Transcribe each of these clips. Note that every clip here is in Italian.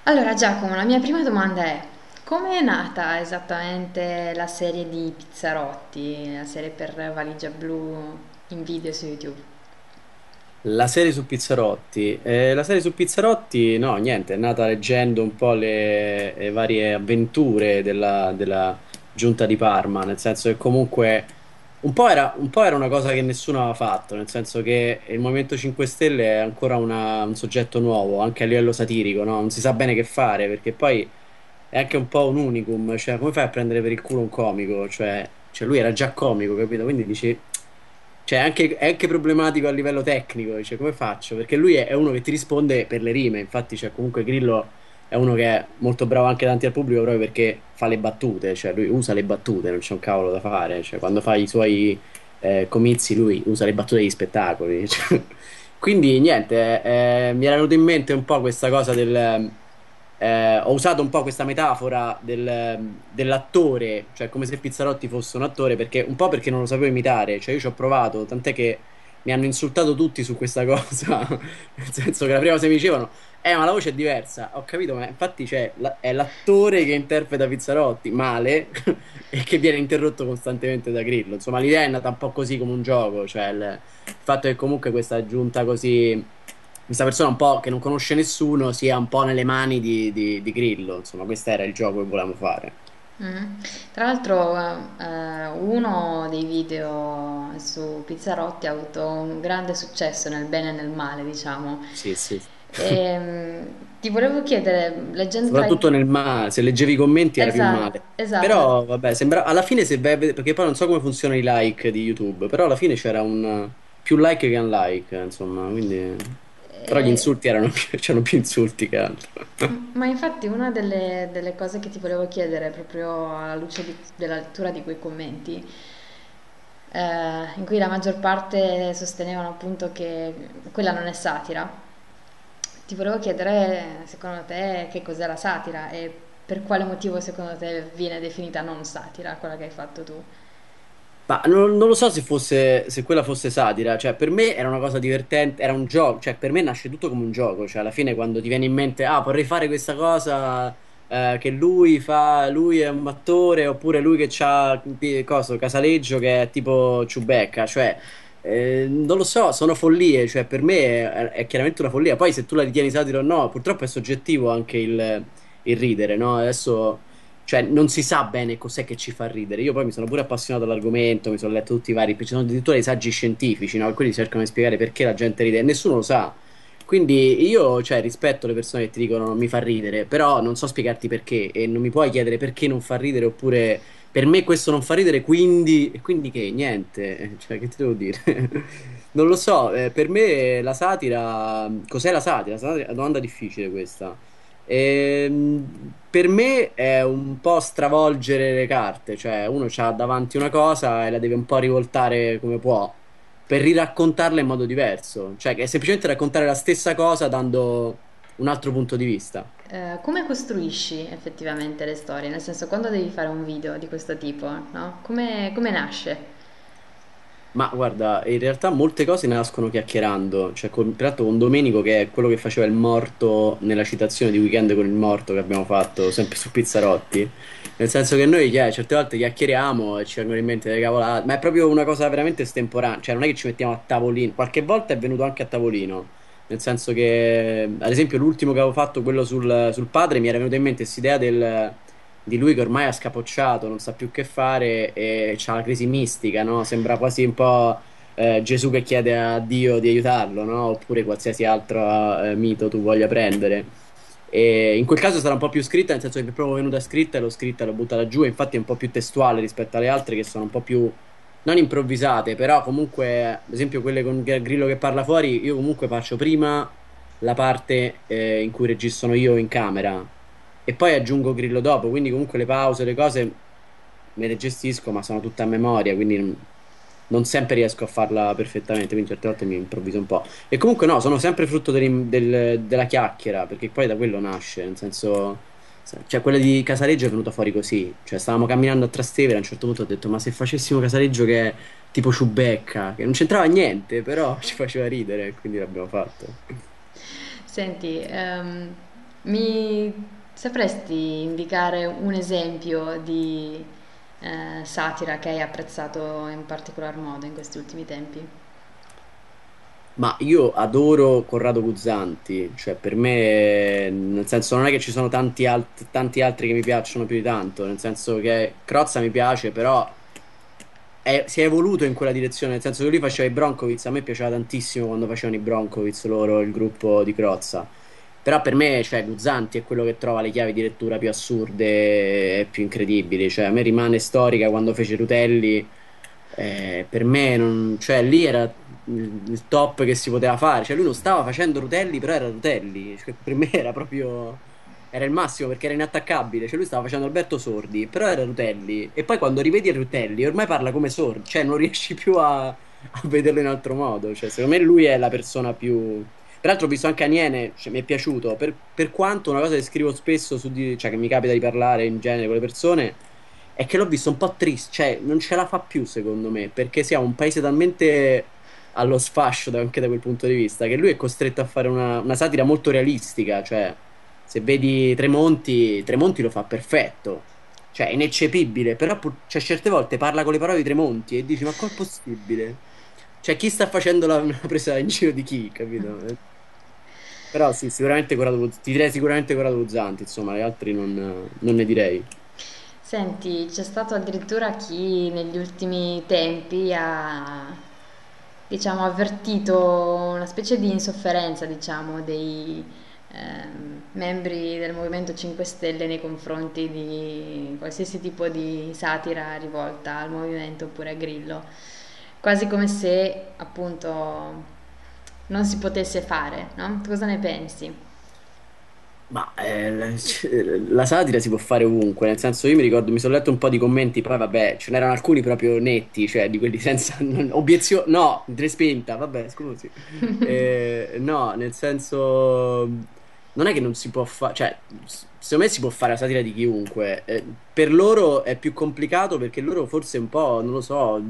Allora, Giacomo, la mia prima domanda è: come è nata esattamente la serie di Pizzarotti, la serie per Valigia Blu in video su YouTube? La serie su Pizzarotti. La serie su Pizzarotti, no, niente, è nata leggendo un po' le varie avventure della giunta di Parma, nel senso che comunque un po' era una cosa che nessuno aveva fatto, nel senso che il Movimento 5 Stelle è ancora un soggetto nuovo, anche a livello satirico, no? Non si sa bene che fare, perché poi è anche un po' un unicum, cioè come fai a prendere per il culo un comico? Cioè lui era già comico, capito? Quindi dici, cioè è anche problematico a livello tecnico, cioè come faccio? Perché lui è uno che ti risponde per le rime, infatti cioè, comunque Grillo è uno che è molto bravo anche davanti al pubblico proprio perché fa le battute, cioè lui usa le battute, non c'è un cavolo da fare, cioè quando fa i suoi comizi lui usa le battute degli spettacoli, cioè. Quindi niente, mi era venuto in mente un po' questa cosa ho usato un po' questa metafora dell'attore, cioè come se Pizzarotti fosse un attore, perché un po' perché non lo sapevo imitare, cioè io ci ho provato, tant'è che mi hanno insultato tutti su questa cosa, nel senso che la prima cosa che mi dicevano, ma la voce è diversa, ho capito, ma infatti è l'attore che interpreta Pizzarotti male e che viene interrotto costantemente da Grillo, insomma l'idea è nata un po' così come un gioco, cioè il fatto che comunque questa giunta così, questa persona un po' che non conosce nessuno sia un po' nelle mani di Grillo, insomma, questo era il gioco che volevamo fare. Mm. Tra l'altro, uno dei video su Pizzarotti ha avuto un grande successo nel bene e nel male, diciamo. Sì, sì. Ti volevo chiedere, leggendo tra i... Soprattutto nel male, se leggevi i commenti era più Esatto, male. esatto. Però, vabbè, sembra alla fine se vai a perché poi non so come funzionano i like di YouTube, però alla fine c'era un più like che un like, insomma, quindi però gli Eh, insulti erano c'erano più insulti che altro. Ma infatti una delle cose che ti volevo chiedere, proprio alla luce della lettura di quei commenti, in cui la maggior parte sostenevano appunto che quella non è satira, ti volevo chiedere secondo te che cos'è la satira e per quale motivo secondo te viene definita non satira, quella che hai fatto tu. Ma non lo so se quella fosse satira, cioè per me era una cosa divertente, era un gioco, cioè per me nasce tutto come un gioco, cioè alla fine quando ti viene in mente, vorrei fare questa cosa, che lui è un attore, oppure lui che c'ha, cosa, Casaleggio che è tipo Ciubecca, cioè non lo so, sono follie, cioè per me è chiaramente una follia, poi se tu la ritieni satira o no, purtroppo è soggettivo anche il ridere, no? Adesso cioè non si sa bene cos'è che ci fa ridere. Io poi mi sono pure appassionato all'argomento, mi sono letto tutti i vari, ci sono addirittura dei saggi scientifici, no? Quelli cercano di spiegare perché la gente ride e nessuno lo sa. Quindi io, cioè, rispetto le persone che ti dicono non mi fa ridere, però non so spiegarti perché e non mi puoi chiedere perché non fa ridere oppure per me questo non fa ridere, quindi e quindi che niente, cioè che ti devo dire? Non lo so, per me la satira, cos'è la satira? È una domanda difficile questa. Per me è un po' stravolgere le carte, cioè uno ha davanti una cosa e la deve un po' rivoltare come può per riraccontarla in modo diverso, cioè che è semplicemente raccontare la stessa cosa dando un altro punto di vista. Come costruisci effettivamente le storie? Nel senso, quando devi fare un video di questo tipo, no? Come nasce? Ma guarda, in realtà molte cose nascono chiacchierando, cioè tra l'altro con Domenico che è quello che faceva il morto nella citazione di Weekend con il morto che abbiamo fatto sempre su Pizzarotti, nel senso che noi certe volte chiacchieriamo e ci vengono in mente delle cavolate, ma è proprio una cosa veramente estemporanea, cioè non è che ci mettiamo a tavolino, qualche volta è venuto anche a tavolino, nel senso che ad esempio l'ultimo che avevo fatto, quello sul padre, mi era venuta in mente questa idea di lui che ormai ha scapocciato, non sa più che fare e c'ha la crisi mistica, no? Sembra quasi un po' Gesù che chiede a Dio di aiutarlo, no? Oppure qualsiasi altro mito tu voglia prendere. E in quel caso sarà un po' più scritta, nel senso che mi è proprio venuta scritta e l'ho scritta e l'ho buttata giù, e infatti è un po' più testuale rispetto alle altre che sono un po' più, non improvvisate, però comunque, ad esempio quelle con Grillo che parla fuori, io comunque faccio prima la parte in cui registro io in camera e poi aggiungo Grillo dopo, quindi comunque le pause, le cose me le gestisco, ma sono tutte a memoria, quindi non sempre riesco a farla perfettamente, quindi certe volte mi improvviso un po'. E comunque no, sono sempre frutto della chiacchiera, perché poi da quello nasce, nel senso, cioè quella di Casaleggio è venuta fuori così, cioè stavamo camminando a Trastevere, a un certo punto ho detto, ma se facessimo Casaleggio che è tipo Ciubecca, che non c'entrava niente, però ci faceva ridere, quindi l'abbiamo fatto. Senti, Mi sapresti indicare un esempio di satira che hai apprezzato in particolar modo in questi ultimi tempi? Ma io adoro Corrado Guzzanti, cioè per me, nel senso non è che ci sono tanti altri che mi piacciono più di tanto, nel senso che Crozza mi piace, però si è evoluto in quella direzione, nel senso che lui faceva i Broncovic, a me piaceva tantissimo quando facevano i Broncovic loro, il gruppo di Crozza, però per me, cioè, Guzzanti è quello che trova le chiavi di lettura più assurde e più incredibili, cioè a me rimane storica quando fece Rutelli, per me cioè, lì era il top che si poteva fare, cioè lui non stava facendo Rutelli, però era Rutelli, cioè, per me era proprio... Era il massimo perché era inattaccabile. Cioè, lui stava facendo Alberto Sordi, però era Rutelli. E poi quando rivedi Rutelli, ormai parla come Sordi, cioè non riesci più a vederlo in altro modo. Cioè, secondo me lui è la persona più. Peraltro, ho visto anche Aniene, cioè, mi è piaciuto. Per quanto una cosa che scrivo spesso cioè, che mi capita di parlare in genere con le persone, è che l'ho visto un po' triste. Cioè, non ce la fa più, secondo me, perché siamo un paese talmente allo sfascio anche da quel punto di vista, che lui è costretto a fare una satira molto realistica, cioè se vedi Tremonti, Tremonti lo fa perfetto, cioè è ineccepibile, però cioè, certe volte parla con le parole di Tremonti e dici ma com'è possibile? Cioè chi sta facendo la presa in giro di chi, capito? Però sì, sicuramente ti direi sicuramente Corrado Luzzanti, insomma, gli altri non ne direi. Senti, c'è stato addirittura chi negli ultimi tempi ha, diciamo, avvertito una specie di insofferenza, diciamo, dei membri del Movimento 5 Stelle nei confronti di qualsiasi tipo di satira rivolta al movimento oppure a Grillo, quasi come se appunto non si potesse fare, no? Tu cosa ne pensi? Ma la satira si può fare ovunque, nel senso io mi ricordo, mi sono letto un po' di commenti, poi vabbè, ce n'erano alcuni proprio netti, cioè di quelli senza obiezione, no, respinta, vabbè, scusi. No, nel senso, non è che non si può fare, cioè, secondo me si può fare la satira di chiunque. Per loro è più complicato perché loro forse un po', non lo so,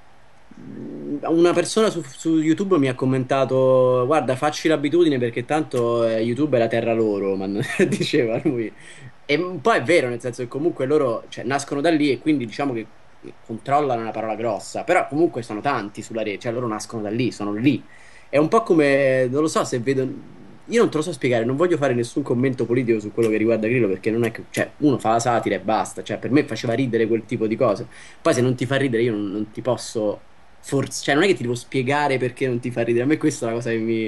una persona su YouTube mi ha commentato: Guarda, facci l'abitudine perché tanto YouTube è la terra loro, ma diceva lui. E un po' è vero, nel senso che comunque loro, cioè, nascono da lì e quindi diciamo che controllano è una parola grossa, però comunque sono tanti sulla rete, cioè loro nascono da lì, sono lì. È un po' come, non lo so se vedo. Io non te lo so spiegare, non voglio fare nessun commento politico su quello che riguarda Grillo perché non è che, cioè, uno fa la satira e basta, cioè, per me faceva ridere quel tipo di cose. Poi se non ti fa ridere io non ti posso forse, cioè non è che ti devo spiegare perché non ti fa ridere. A me questa è una cosa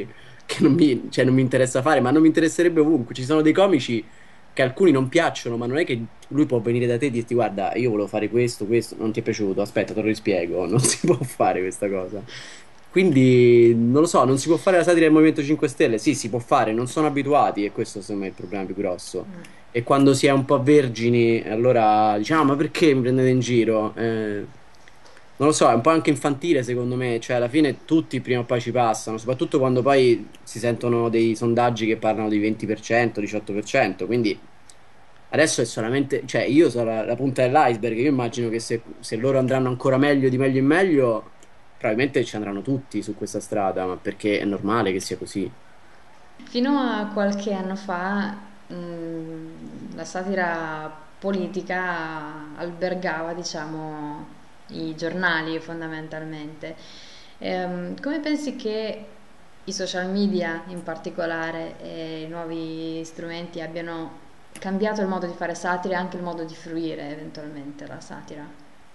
che non mi interessa fare, ma non mi interesserebbe ovunque. Ci sono dei comici che alcuni non piacciono, ma non è che lui può venire da te e dirti guarda, io volevo fare questo, non ti è piaciuto, aspetta, te lo rispiego. Non si può fare questa cosa. Quindi, non lo so, non si può fare la satira del Movimento 5 Stelle? Sì, si può fare, non sono abituati e questo secondo me è il problema più grosso. E quando si è un po' vergini, allora diciamo, "Ah, ma perché mi prendete in giro? Non lo so, è un po' anche infantile secondo me, cioè alla fine tutti prima o poi ci passano, soprattutto quando poi si sentono dei sondaggi che parlano di 20%, 18%, quindi adesso è solamente, cioè io sono la punta dell'iceberg, io immagino che se loro andranno ancora meglio di meglio in meglio, probabilmente ci andranno tutti su questa strada, ma perché è normale che sia così. Fino a qualche anno fa, la satira politica albergava, diciamo, i giornali fondamentalmente. Come pensi che i social media in particolare e i nuovi strumenti abbiano cambiato il modo di fare satira e anche il modo di fruire eventualmente la satira?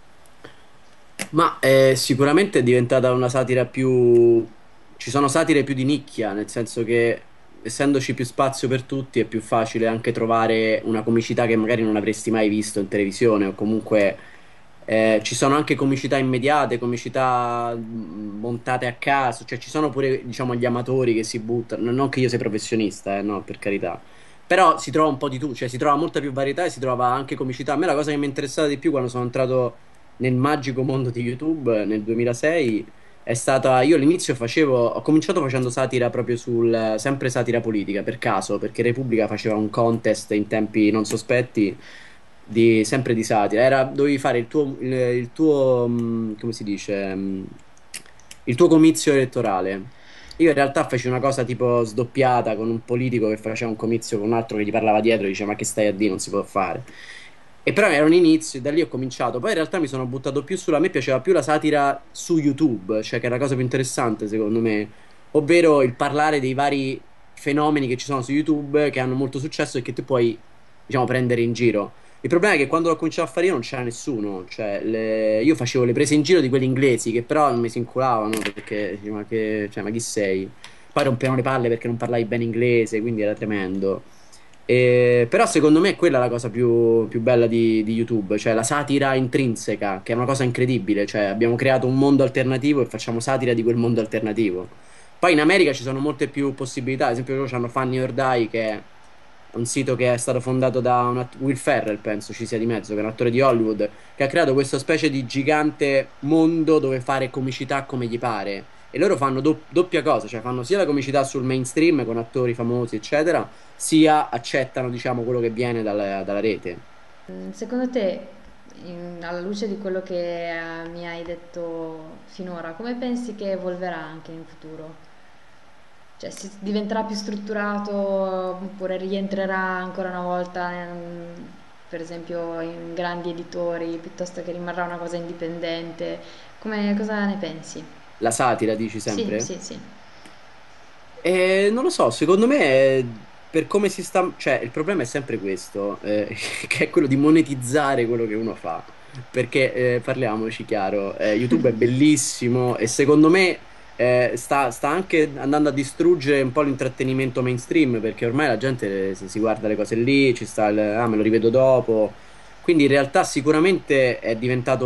Ma sicuramente è diventata una satira più. Ci sono satire più di nicchia, nel senso che essendoci più spazio per tutti è più facile anche trovare una comicità che magari non avresti mai visto in televisione o comunque ci sono anche comicità immediate, comicità montate a caso, cioè ci sono pure diciamo gli amatori che si buttano, non che io sia professionista, no, per carità. Però si trova un po' di tutto, cioè si trova molta più varietà e si trova anche comicità. A me la cosa che mi è interessata di più quando sono entrato nel magico mondo di YouTube nel 2006 è stata. Io all'inizio ho cominciato facendo satira proprio sempre satira politica per caso, perché Repubblica faceva un contest in tempi non sospetti sempre di satira. Dovevi fare il tuo, come si dice, il tuo comizio elettorale. Io in realtà feci una cosa tipo sdoppiata con un politico che faceva un comizio con un altro che gli parlava dietro e diceva ma che stai a dire, non si può fare. E però era un inizio e da lì ho cominciato. Poi in realtà mi sono buttato più sulla... A me piaceva più la satira su YouTube, cioè che è la cosa più interessante secondo me, ovvero il parlare dei vari fenomeni che ci sono su YouTube che hanno molto successo e che tu puoi, diciamo, prendere in giro. Il problema è che quando l'ho cominciato a fare io non c'era nessuno, cioè io facevo le prese in giro di quelli inglesi che però non mi si inculavano perché, dicevo, ma chi sei? Poi rompevano le palle perché non parlavi bene inglese, quindi era tremendo. Però secondo me è quella la cosa più bella di YouTube, cioè la satira intrinseca, che è una cosa incredibile, cioè abbiamo creato un mondo alternativo e facciamo satira di quel mondo alternativo. Poi in America ci sono molte più possibilità, ad esempio loro hanno Funny or Die che è un sito che è stato fondato da Will Ferrell, penso ci sia di mezzo, che è un attore di Hollywood, che ha creato questa specie di gigante mondo dove fare comicità come gli pare. E loro fanno doppia cosa, cioè fanno sia la comicità sul mainstream con attori famosi, eccetera, sia accettano, diciamo, quello che viene dalla rete. Secondo te, alla luce di quello che mi hai detto finora, come pensi che evolverà anche in futuro? Cioè, si diventerà più strutturato oppure rientrerà ancora una volta, per esempio, in grandi editori piuttosto che rimarrà una cosa indipendente? Cosa ne pensi? La satira, dici Sì, sempre? sì, sì. Non lo so, secondo me per come si sta, cioè il problema è sempre questo, che è quello di monetizzare quello che uno fa. Perché parliamoci chiaro, YouTube è bellissimo e secondo me sta anche andando a distruggere un po' l'intrattenimento mainstream perché ormai la gente si guarda le cose lì, ci sta me lo rivedo dopo. Quindi in realtà sicuramente è diventato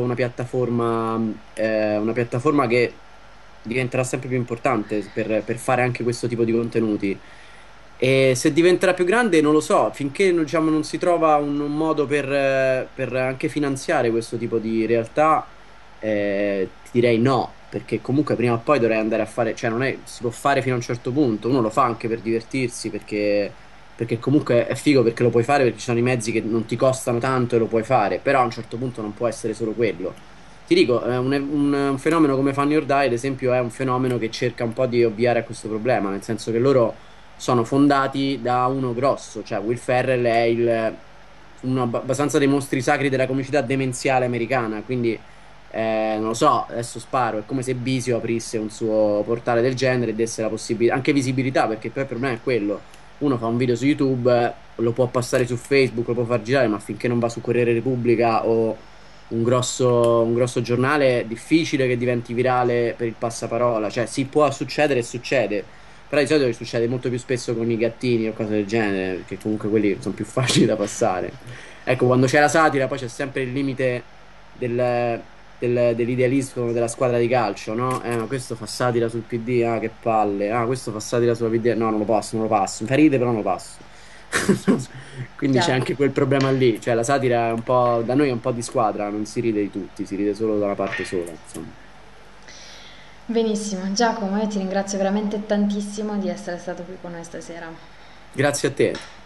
una piattaforma che diventerà sempre più importante per fare anche questo tipo di contenuti. E se diventerà più grande, non lo so, finché diciamo, non si trova un modo per anche finanziare questo tipo di realtà, ti direi no, perché comunque prima o poi dovrei andare a fare, cioè non è, si può fare fino a un certo punto, uno lo fa anche per divertirsi, perché comunque è figo perché lo puoi fare perché ci sono i mezzi che non ti costano tanto e lo puoi fare, però a un certo punto non può essere solo quello. Ti dico, un fenomeno come Funny or Die, ad esempio, è un fenomeno che cerca un po' di ovviare a questo problema, nel senso che loro sono fondati da uno grosso, cioè Will Ferrell è uno abbastanza dei mostri sacri della comicità demenziale americana, quindi non lo so, adesso sparo, è come se Bisio aprisse un suo portale del genere e desse la possibilità, anche visibilità, perché poi il problema è quello, uno fa un video su YouTube, lo può passare su Facebook, lo può far girare, ma finché non va su Corriere Repubblica o un grosso giornale, è difficile che diventi virale per il passaparola, cioè sì, può succedere e succede, però di solito succede molto più spesso con i gattini o cose del genere, perché comunque quelli sono più facili da passare. Ecco, quando c'è la satira, poi c'è sempre il limite dell'idealismo della squadra di calcio, no? Ma questo fa satira sul PD, ah, che palle. Ah, questo fa satira sulla PD, no, non lo posso, non lo passo. Mi fa ridere, però non lo passo. Quindi c'è Chiaro. anche quel problema lì, cioè la satira è un po', da noi è un po' di squadra, non si ride di tutti, si ride solo da una parte sola, insomma. Benissimo, Giacomo, io ti ringrazio veramente tantissimo di essere stato qui con noi stasera. Grazie a te.